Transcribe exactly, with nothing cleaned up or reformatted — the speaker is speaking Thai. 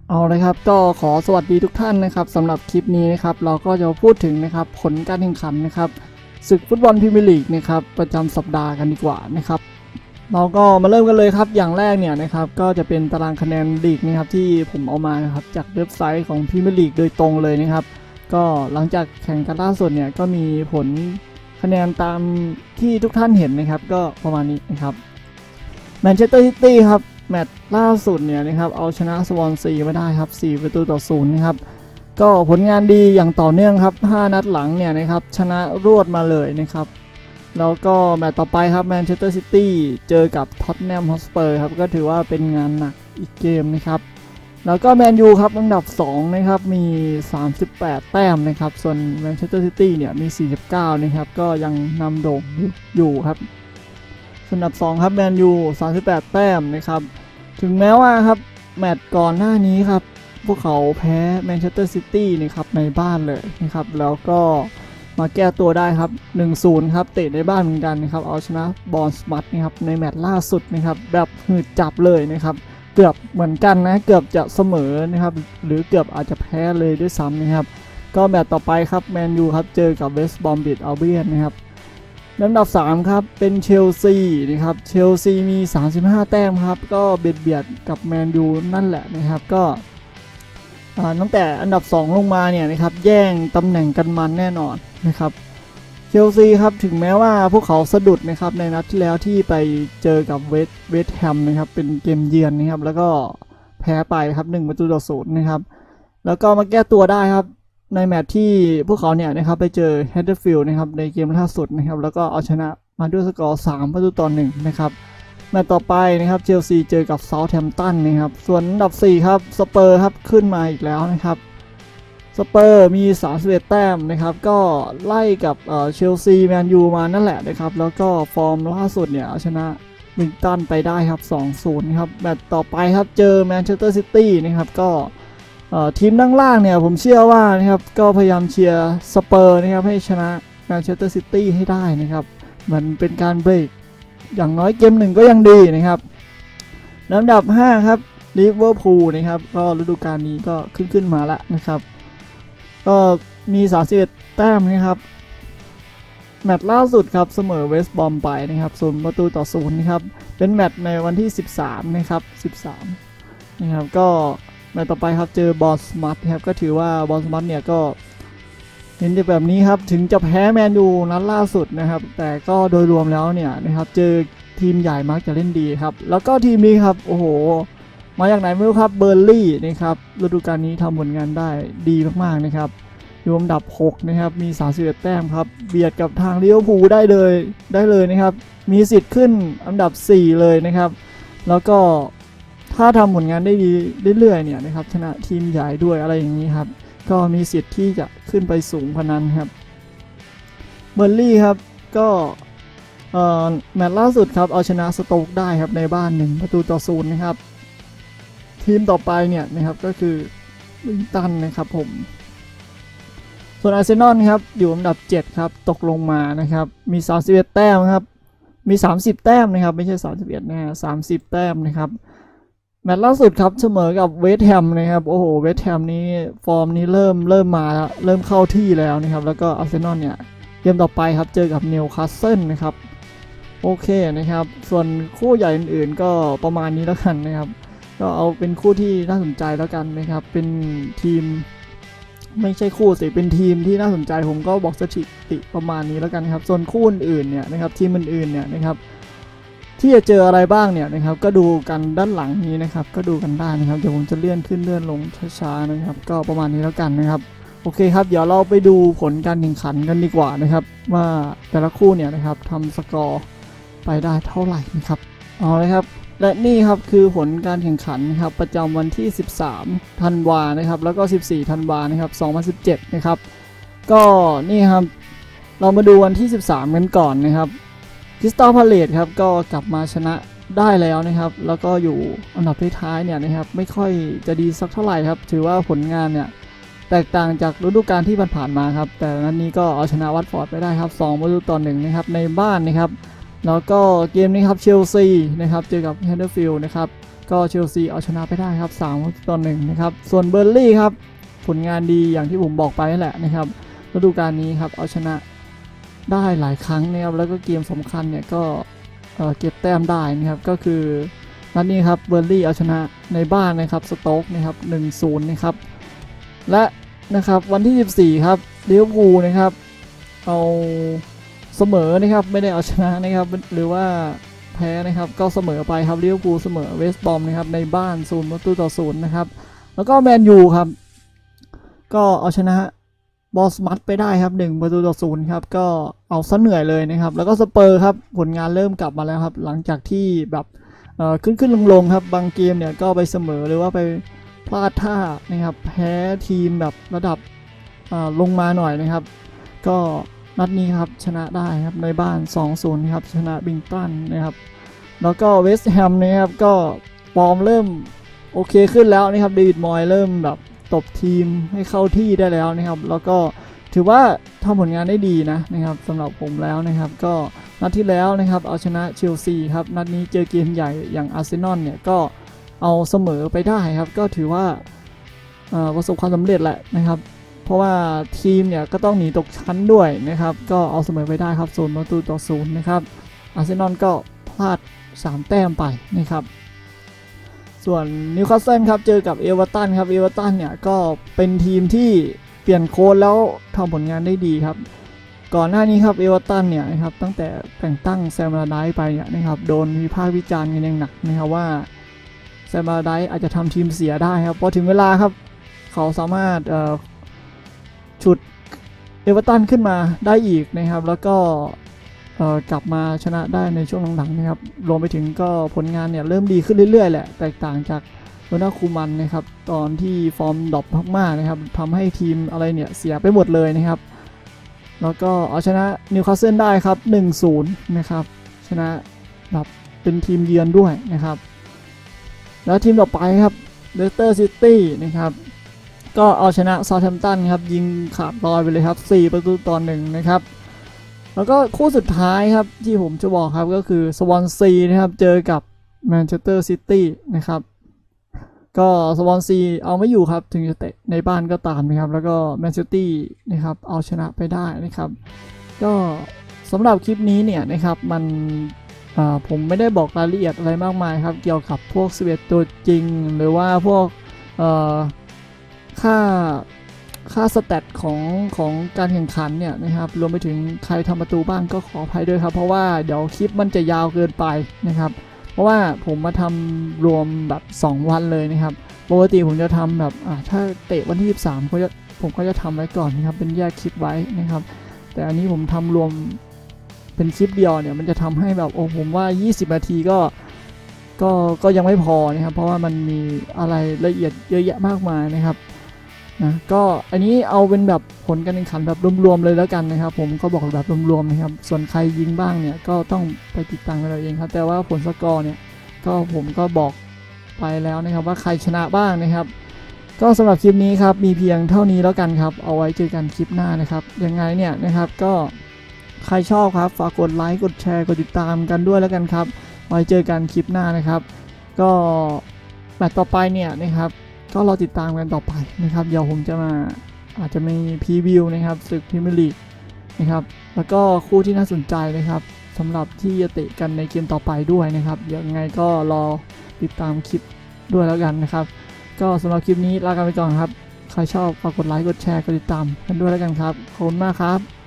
เอาเลยครับก็ขอสวัสดีทุกท่านนะครับสำหรับคลิปนี้นะครับเราก็จะพูดถึงนะครับผลการแข่งขันนะครับศึกฟุตบอลพรีเมียร์ลีกนะครับประจำสัปดาห์กันดีกว่านะครับเราก็มาเริ่มกันเลยครับอย่างแรกเนี่ยนะครับก็จะเป็นตารางคะแนนลีกนะครับที่ผมเอามานะครับจากเว็บไซต์ของพรีเมียร์ลีกโดยตรงเลยนะครับก็หลังจากแข่งกันล่าสุดเนี่ยก็มีผลคะแนนตามที่ทุกท่านเห็นนะครับก็ประมาณนี้นะครับแมนเชสเตอร์ซิตี้ครับแมตช์ล่าสุดเนี่ยนะครับเอาชนะสวอนซีมาได้ครับสี่ประตูต่อศูนย์นะครับก็ผลงานดีอย่างต่อเนื่องครับห้านัดหลังเนี่ยนะครับชนะรวดมาเลยนะครับแล้วก็แมตช์ต่อไปครับแมนเชสเตอร์ซิตี้เจอกับท็อตแนมฮอตสเปอร์ครับก็ถือว่าเป็นงานหนักอีกเกมนะครับแล้วก็แมนยูครับอันดับสองนะครับมีสามสิบแปดแต้มนะครับส่วนแมนเชสเตอร์ซิตี้เนี่ยมีสี่สิบเก้านะครับก็ยังนำโด่งอยู่ครับอันดับสองครับแมนยูสามสิบแปดแต้มนะครับถึงแม้ว่าครับแมตช์ก่อนหน้านี้ครับพวกเขาแพ้แมนเชสเตอร์ซิตี้นะครับในบ้านเลยนะครับแล้วก็มาแก้ตัวได้ครับ หนึ่งศูนย์ ครับเตะในบ้านเหมือนกันนะครับเอาชนะบอร์นมัธนะครับในแมตช์ล่าสุดนะครับแบบหืดจับเลยนะครับเกือบเหมือนกันนะเกือบจะเสมอนะครับหรือเกือบอาจจะแพ้เลยด้วยซ้ำนะครับก็แมตช์ต่อไปครับแมนยูครับเจอกับเวสต์บรอมบิชอัลเบียนนะครับลำดับสามครับเป็นเชลซีนะครับเชลซีมีสามสิบห้าแต้มครับก็เบียดเบียดกับแมนยูนั่นแหละนะครับก็ตั้งแต่อันดับสองลงมาเนี่ยนะครับแย่งตำแหน่งกันมันแน่นอนนะครับเชลซีครับถึงแม้ว่าพวกเขาสะดุดนะครับในนัดที่แล้วที่ไปเจอกับเวสต์เวสต์แฮมนะครับเป็นเกมเยือนนะครับแล้วก็แพ้ไปครับหนึ่งประตูต่อศูนย์นะครับแล้วก็มาแก้ตัวได้ครับในแมตช์ที่พวกเขาเนี่ยนะครับไปเจอเฮดเดอร์ฟิลด์นะครับในเกมล่าสุดนะครับแล้วก็เอาชนะมาด้วยสกอร์สามประตูต่อหนึ่งนะครับแมตช์ต่อไปนะครับเชลซีเจอกับเซาท์แฮมป์ตันนะครับส่วนอันดับสี่ครับสเปอร์ครับขึ้นมาอีกแล้วนะครับสเปอร์มีสามสิบเอ็ดแต้มนะครับก็ไล่กับเอ่อเชลซีแมนยูมานั่นแหละนะครับแล้วก็ฟอร์มล่าสุดเนี่ยเอาชนะวิงตันไปได้ครับ สองศูนย์ ครับแมตช์ต่อไปครับเจอแมนเชสเตอร์ซิตี้นะครับก็ทีมด้านล่างเนี่ยผมเชื่อว่านะครับก็พยายามเชียร์สเปอร์นะครับให้ชนะแมนเชสเตอร์ซิตี้ให้ได้นะครับมันเป็นการเบรกอย่างน้อยเกมหนึ่งก็ยังดีนะครับลำดับห้าครับลิเวอร์พูลนะครับก็ฤดูกาลนี้ก็ขึ้นขึ้นมาแล้วนะครับก็มีสามสิบเอ็ดแต้มนะครับแมตช์ล่าสุดครับเสมอเวสต์บรอมไปนะครับศูนย์ประตูต่อศูนย์นะครับเป็นแมตช์ในวันที่สิบสามนะครับสิบสามนะครับก็แมตช์ต่อไปครับเจอบอร์นมัธครับก็ถือว่าบอร์นมัธเนี่ยก็เห็นแบบนี้ครับถึงจะแพ้แมนยูนัดล่าสุดนะครับแต่ก็โดยรวมแล้วเนี่ยนะครับเจอทีมใหญ่มักจะเล่นดีครับแล้วก็ทีมนี้ครับโอ้โหมาจากไหนไม่รู้ครับเบอร์ลี่นะครับฤดูกาลนี้ทำผลงานได้ดีมากๆนะครับอยู่อันดับหกนะครับมีสามสิบเอ็ดแต้มครับเบียดกับทางลิเวอร์พูลได้เลยได้เลยนะครับมีสิทธิ์ขึ้นอันดับสี่เลยนะครับแล้วก็ถ้าทำผลงานได้ดีเรื่อยๆเนี่ยนะครับชนะทีมใหญ่ด้วยอะไรอย่างนี้ครับก็มีสิทธิ์ที่จะขึ้นไปสูงพนันครับเบอร์ลี่ครับก็แมตช์ล่าสุดครับเอาชนะสโต๊กได้ครับในบ้านหนึ่งประตูต่อศูนย์นะครับทีมต่อไปเนี่ยนะครับก็คือวิงตันนะครับผมส่วนอาร์เซนอลครับอยู่อันดับเจ็ดครับตกลงมานะครับมีสามสิบเอ็ดแต้มครับมีสามสิบแต้มนะครับไม่ใช่สามสิบเอ็ดนะสามสิบแต้มนะครับแมตช์ล่าสุดครับเสมอกับเวสต์แฮมนะครับโอ้โหเวสต์แฮมนี้ฟอร์มนี้เริ่มเริ่มมาแล้วเริ่มเข้าที่แล้วนะครับแล้วก็อาร์เซนอลเนี่ยเกมต่อไปครับเจอกับนิวคาสเซิลนะครับโอเคนะครับส่วนคู่ใหญ่อื่นๆก็ประมาณนี้แล้วกันนะครับก็เอาเป็นคู่ที่น่าสนใจแล้วกันนะครับเป็นทีมไม่ใช่คู่สิเป็นทีมที่น่าสนใจผมก็บอกสถิติประมาณนี้แล้วกันครับส่วนคู่อื่นเนี่ยนะครับทีมอื่นๆเนี่ยนะครับที่จะเจออะไรบ้างเนี่ยนะครับก็ดูกันด้านหลังนี้นะครับก็ดูกันได้นะครับเดี๋ยวผมจะเลื่อนขึ้นเลื่อนลงช้าๆนะครับก็ประมาณนี้แล้วกันนะครับโอเคครับเดี๋ยวเราไปดูผลการแข่งขันกันดีกว่านะครับว่าแต่ละคู่เนี่ยนะครับทำสกอร์ไปได้เท่าไหร่นะครับเอาเลยครับและนี่ครับคือผลการแข่งขันครับประจำวันที่สิบสามธันวานะครับแล้วก็สิบสี่ธันวานะครับสองพันสิบเจ็ดนะครับก็นี่ครับเรามาดูวันที่สิบสามกันก่อนนะครับคริสตัลพาเลซครับก็กลับมาชนะได้แล้วนะครับแล้วก็อยู่อันดับท้ายๆเนี่ยนะครับไม่ค่อยจะดีสักเท่าไหร่ครับถือว่าผลงานเนี่ยแตกต่างจากฤดูกาลที่ผ่านๆมาครับแต่นัดนี้ก็เอาชนะวัตฟอร์ดไปได้ครับสองประตูต่อหนึ่งนะครับในบ้านนะครับแล้วก็เกมนี้ครับเชลซีนะครับเจอกับเฮดเดอร์ฟิลด์นะครับก็เชลซีเอาชนะไปได้ครับสามต่อหนึ่งนะครับส่วนเบอร์ลี่ครับผลงานดีอย่างที่ผมบอกไปนั่นแหละนะครับฤดูกาลนี้ครับเอาชนะได้หลายครั้งนะครับแล้วก็เกมสำคัญเนี่ยก็เอ่อเก็บแต้มได้นะครับก็คือนัดนี้ครับเบอร์ลี่เอาชนะในบ้านนะครับสโต๊กนะครับ หนึ่งศูนย์ นะครับและนะครับวันที่สิบสี่ครับลิเวอร์พูลนะครับเอาเสมอนะครับไม่ได้เอาชนะนะครับหรือว่าแพ้นะครับก็เสมอไปครับลิเวอร์พูลเสมอเวสต์บรอมนะครับในบ้านศูนย์ประตูต่อศูนย์นะครับแล้วก็แมนยูครับก็เอาชนะบอสมัตไปได้ครับหนึ่งประตูต่อศูนย์ครับก็เอาซะเหนื่อยเลยนะครับแล้วก็สเปอร์ครับผลงานเริ่มกลับมาแล้วครับหลังจากที่แบบเอ่อขึ้นขึ้นลงลงครับบางเกมเนี่ยก็ไปเสมอหรือว่าไปพลาดท่านะครับแพ้ทีมแบบระดับลงมาหน่อยนะครับก็นัดนี้ครับชนะได้ครับในบ้าน สองศูนย์ ครับชนะบิงตันนะครับแล้วก็เวสต์แฮมนะครับก็ฟอร์มเริ่มโอเคขึ้นแล้วนะครับเดวิดมอยเริ่มแบบตบทีมให้เข้าที่ได้แล้วนะครับแล้วก็ถือว่าทำผลงานได้ดีนะนะครับสำหรับผมแล้วนะครับก็นัดที่แล้วนะครับเอาชนะเชลซีครับนัดนี้เจอเกมใหญ่อย่างอาร์เซนอลเนี่ยก็เอาเสมอไปได้ครับก็ถือว่าประสบความสำเร็จแหละนะครับเพราะว่าทีมเนี่ยก็ต้องหนีตกชั้นด้วยนะครับก็เอาเสมอไปได้ครับศูนย์ประตูต่อศูนย์นะครับอาร์เซนอลก็พลาดสามแต้มไปนะครับส่วนนิวคาสเซิลครับเจอกับเอเวอร์ตันครับเอเวอร์ตันเนี่ยก็เป็นทีมที่เปลี่ยนโค้ชแล้วทำผลงานได้ดีครับก่อนหน้านี้ครับเอเวอร์ตันเนี่ยนะครับตั้งแต่แต่งตั้งแซม ลาไดซ์ไปเนี่ยนะครับโดนวิพากษ์วิจารณ์กันอย่างหนักนะครับว่าแซม ลาไดซ์อาจจะทำทีมเสียได้ครับพอถึงเวลาครับเขาสามารถฉุดเอเวอร์ตันขึ้นมาได้อีกนะครับแล้วก็กลับมาชนะได้ในช่วงหลังๆนะครับรวมไปถึงก็ผลงานเนี่ยเริ่มดีขึ้นเรื่อยๆแหละแตกต่างจากโรนัลคูมันนะครับตอนที่ฟอร์มดรอปมากๆนะครับทำให้ทีมอะไรเนี่ยเสียไปหมดเลยนะครับแล้วก็เอาชนะนิวคาสเซิลได้ครับ หนึ่งศูนย์ นะครับชนะแบบเป็นทีมเยือนด้วยนะครับแล้วทีมต่อไปครับเลสเตอร์ซิตี้นะครับก็เอาชนะเซาท์แฮมป์ตันครับยิงขาดลอยไปเลยครับสี่ประตูต่อหนึ่งนะครับแล้วก็คู่สุดท้ายครับที่ผมจะบอกครับก็คือสวอนซีนะครับเจอกับแมนเชสเตอร์ซิตี้นะครับก็สวอนซีเอาไม่อยู่ครับถึงจะเตะในบ้านก็ตามนะครับแล้วก็แมนซิตี้นะครับเอาชนะไปได้นะครับก็สำหรับคลิปนี้เนี่ยนะครับมันผมไม่ได้บอกรายละเอียดอะไรมากมายครับเกี่ยวกับพวกสิบเอ็ดตัวจริงหรือว่าพวกค่าค่าสแตทของของการแข่งขันเนี่ยนะครับรวมไปถึงใครทำประตูบ้างก็ขออภัยด้วยครับเพราะว่าเดี๋ยวคลิปมันจะยาวเกินไปนะครับเพราะว่าผมมาทำรวมแบบสองวันเลยนะครับปกติผมจะทำแบบอ่าถ้าเตะวันที่ยี่สิบสามก็จะผมก็จะทำไว้ก่อนนะครับเป็นแยกคลิปไว้นะครับแต่อันนี้ผมทำรวมเป็นคลิปเดียวเนี่ยมันจะทำให้แบบโอ้ผมว่ายี่สิบนาทีก็ก็ก็ยังไม่พอนะครับเพราะว่ามันมีอะไรละเอียดเยอะแยะมากมายนะครับนะก็อันนี้เอาเป็นแบบผลการแข่งขันแบบรวมๆเลยแล้วกันนะครับผมก็บอกแบบรวมๆนะครับส่วนใครยิงบ้างเนี่ยก็ต้องไปติดตามกันเราเองครับแต่ว่าผลสกอร์เนี่ยก็ผมก็บอกไปแล้วนะครับว่าใครชนะบ้างนะครับก็สำหรับคลิปนี้ครับมีเพียงเท่านี้แล้วกันครับเอาไว้เจอกันคลิปหน้านะครับยังไงเนี่ยนะครับก็ใครชอบครับฝากกดไลค์กดแชร์กดติดตามกันด้วยแล้วกันครับไว้เจอกันคลิปหน้านะครับก็แมตช์ต่อไปเนี่ยนะครับก็รอติดตามกันต่อไปนะครับเดี๋ยวผมจะมาอาจจะมีพรีวิวนะครับศึกพรีเมียร์ลีกนะครับแล้วก็คู่ที่น่าสนใจนะครับสำหรับที่จะเตะกันในเกมต่อไปด้วยนะครับยังไงก็รอติดตามคลิปด้วยแล้วกันนะครับก็สำหรับคลิปนี้ลากันไปก่อนครับใครชอบฝากกดไลค์กดแชร์กดติดตามกันด้วยแล้วกันครับขอบคุณมากครับ